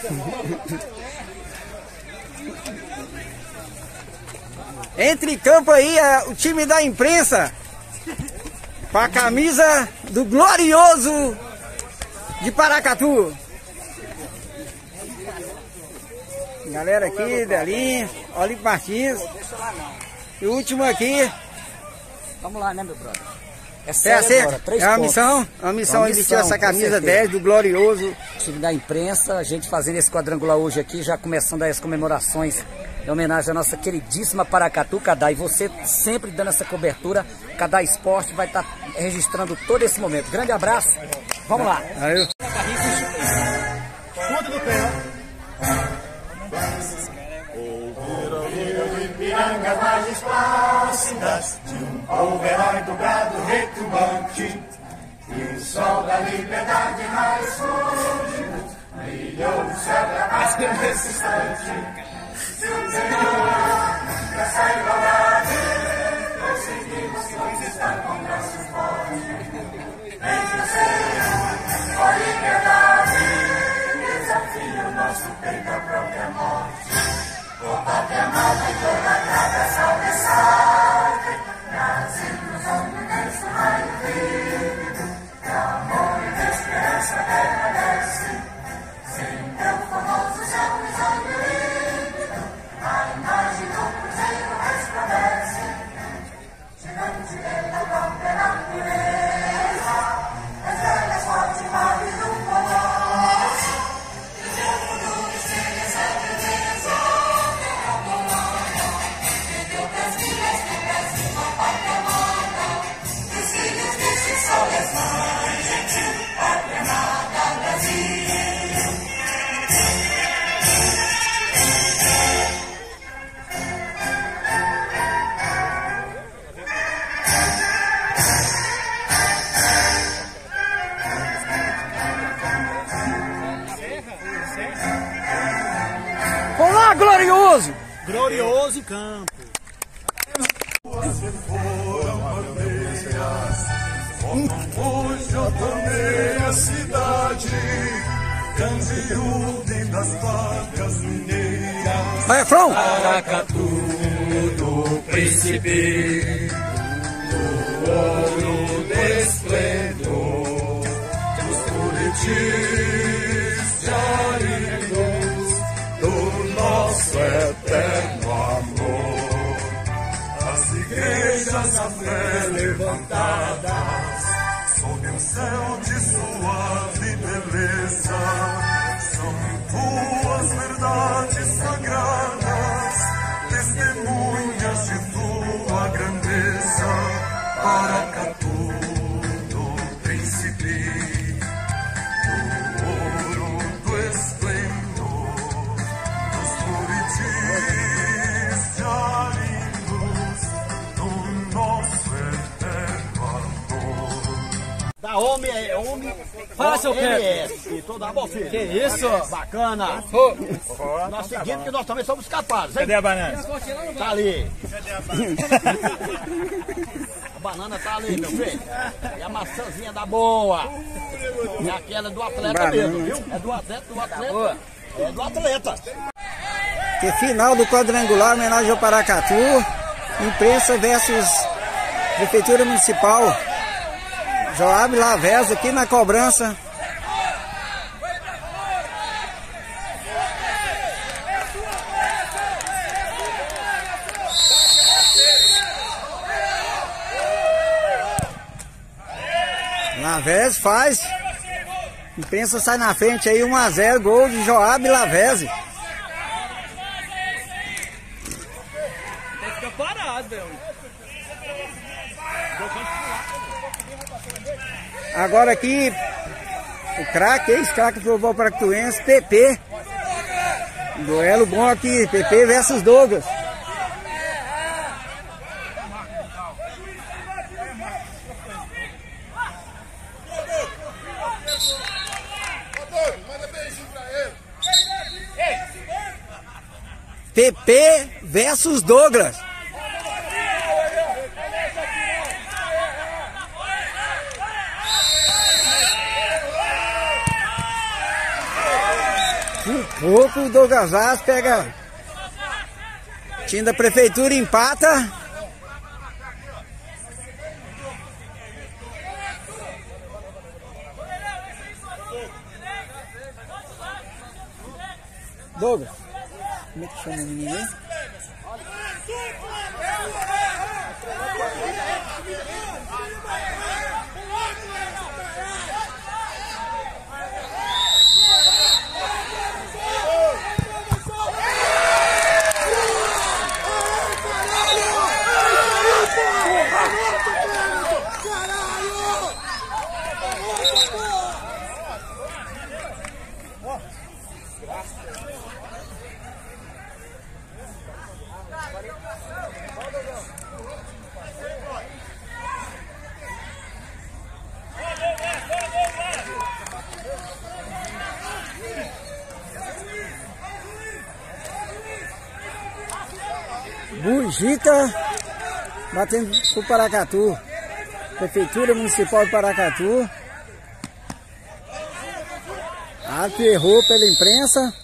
Entre em campo aí o time da imprensa com a camisa do Glorioso de Paracatu. Galera aqui, Delinho, Olímpio Martins. E o último aqui. Vamos lá, né, meu brother? É uma missão aí vestir essa camisa 10 do Glorioso. Time da imprensa, a gente fazendo esse quadrangular hoje aqui, já começando as comemorações em homenagem à nossa queridíssima Paracatu, Cadá. E você sempre dando essa cobertura, Cadá Esporte vai estar registrando todo esse momento. Grande abraço, vamos lá. Aí. Ponta do pé. Ipirangas mais esplácidas de um povo herói do gado retumbante, e o sol da liberdade mais fúlgido brilhou no céu da paz nesse instante. Essa igualdade conseguimos conquistar com braços fortes. Vencer a liberdade, desafio nosso peito à própria morte. O pátria amada e idolatrada, salve, salve, trazendo os homens desse raio vívido, que amor e de esperança permanece, sem teu famoso céu risonho límpido, a imagem do cruzeiro resplandece, gigante da própria natureza, as velhas fortes naves do colosso, e o mundo que se recebe beleza. Olá, Glorioso! Glorioso em campo. Hoje eu tomei a cidade, Candiúde das vacas mineiras. Vai, From! Paracatu do príncipe, do ouro de esplendor, dos buritis diários, do nosso eterno amor. As igrejas a fé levantadas, sob um céu de suave beleza, são tuas verdades sagradas, testemunhas de tua grandeza. Paracatu do príncipe, do ouro do esplendor, dos buritis diários, do nosso eterno amor. Da homem é homem. Fala, seu MS. Toda a filho. Que isso? Bacana. Nós seguimos que nós também somos capazes. Cadê a banana? Tá ali. Cadê a banana? A banana tá ali, meu filho. E a maçãzinha da boa. E aquela do atleta mesmo, viu? É do atleta, É do atleta. Que final do quadrangular, homenagem ao Paracatu. Imprensa versus Prefeitura Municipal. Joab Lavés aqui na cobrança. Lavés faz. Imprensa sai na frente aí, 1-0, gol de Joab Lavés. Tem que ficar parado, velho. Agora aqui, o craque, ex-craque do futebol paracatuense, PP. Duelo bom aqui, PP versus Douglas. PP versus Douglas. Pouco o Douglas Vaz pega. Time da prefeitura empata. Douglas, como é que chama o menino aí? Bujica batendo pro Paracatu. Prefeitura Municipal de Paracatu. Árbitro errou pela imprensa.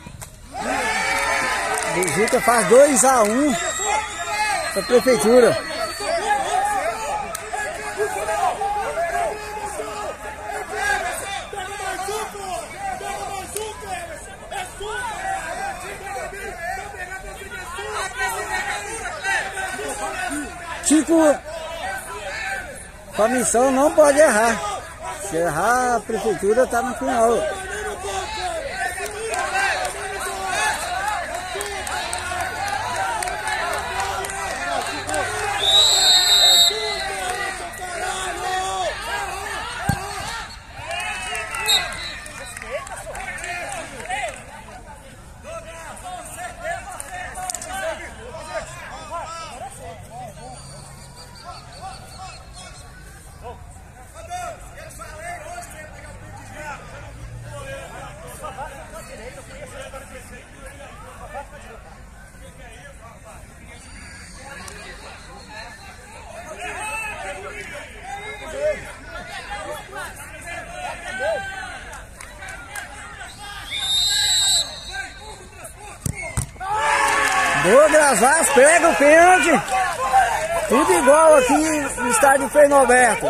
Bujica faz 2-1 pra prefeitura. Chico, com a missão não pode errar. Se errar, a prefeitura está no final. Douglas Vaz pega o pênalti. Tudo igual aqui no estádio Frei Norberto.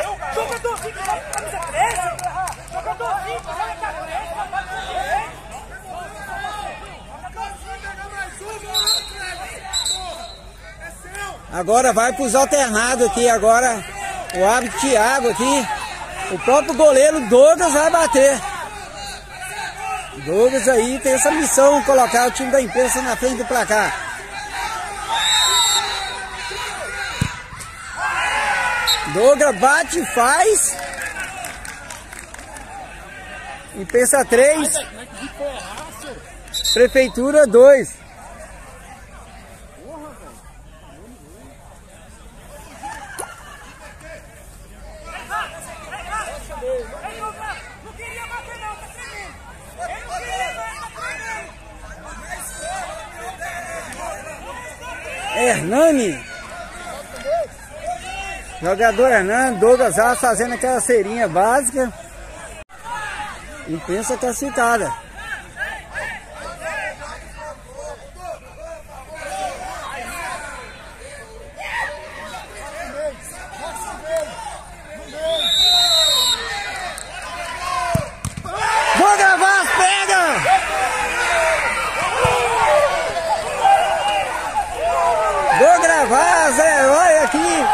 Agora vai para os alternados aqui. Agora o árbitro Thiago aqui. O próprio goleiro Douglas vai bater. Douglas aí tem essa missão, colocar o time da imprensa na frente do placar. Douglas bate e faz. Imprensa 3. Prefeitura 2. Hernani, jogador Hernani, Douglas Vaz fazendo aquela cerinha básica. Imprensa classificada. Douglas Vaz pega! Douglas Vaz, herói aqui.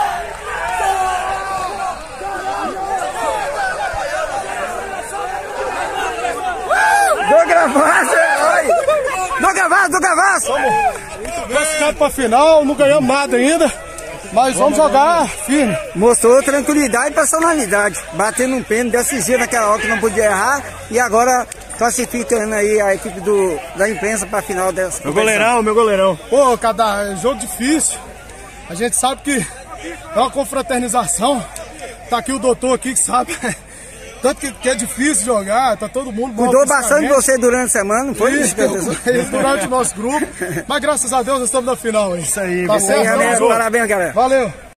Douglas Vaz, herói. Douglas Vaz, Douglas Vaz. Classificado pra final, não ganhamos nada ainda, mas vamos jogar firme. Mostrou tranquilidade e personalidade. Batendo um pênalti, decidiu naquela hora que não podia errar. E agora classificando aí a equipe da imprensa pra final dessa competição. Meu goleirão. Pô, cada jogo difícil. A gente sabe que é uma confraternização. Tá aqui o doutor aqui que sabe. Tanto que é difícil jogar, tá todo mundo... Cuidou bastante de você durante a semana, não foi? Isso, durante o nosso grupo. Mas graças a Deus nós estamos na final. Isso aí. Tá certo? Parabéns, galera. Valeu.